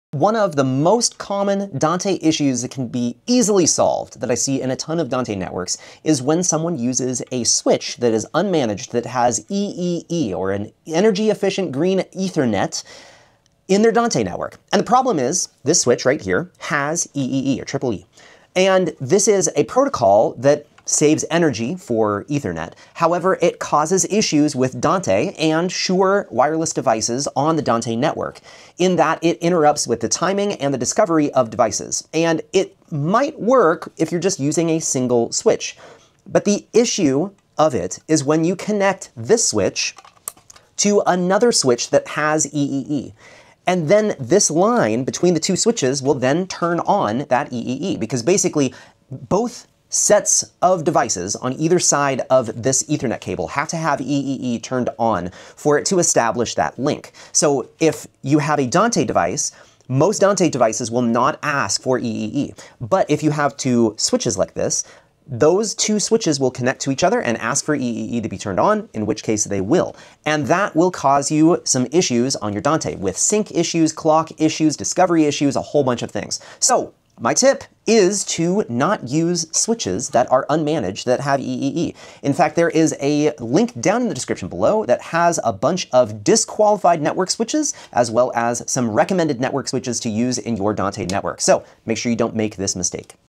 One of the most common Dante issues that can be easily solved that I see in a ton of Dante networks is when someone uses a switch that is unmanaged that has EEE, or an energy efficient green Ethernet, in their Dante network. And the problem is this switch right here has EEE, or triple E. And this is a protocol that saves energy for Ethernet. However, it causes issues with Dante and Shure wireless devices on the Dante network, in that it interrupts with the timing and the discovery of devices. And it might work if you're just using a single switch. But the issue of it is when you connect this switch to another switch that has EEE. And then this line between the two switches will then turn on that EEE, because basically both sets of devices on either side of this Ethernet cable have to have EEE turned on for it to establish that link. So if you have a Dante device, most Dante devices will not ask for EEE. But if you have two switches like this, those two switches will connect to each other and ask for EEE to be turned on, in which case they will. And that will cause you some issues on your Dante, with sync issues, clock issues, discovery issues, a whole bunch of things. So my tip is to not use switches that are unmanaged that have EEE. In fact, there is a link down in the description below that has a bunch of disqualified network switches, as well as some recommended network switches to use in your Dante network. So make sure you don't make this mistake.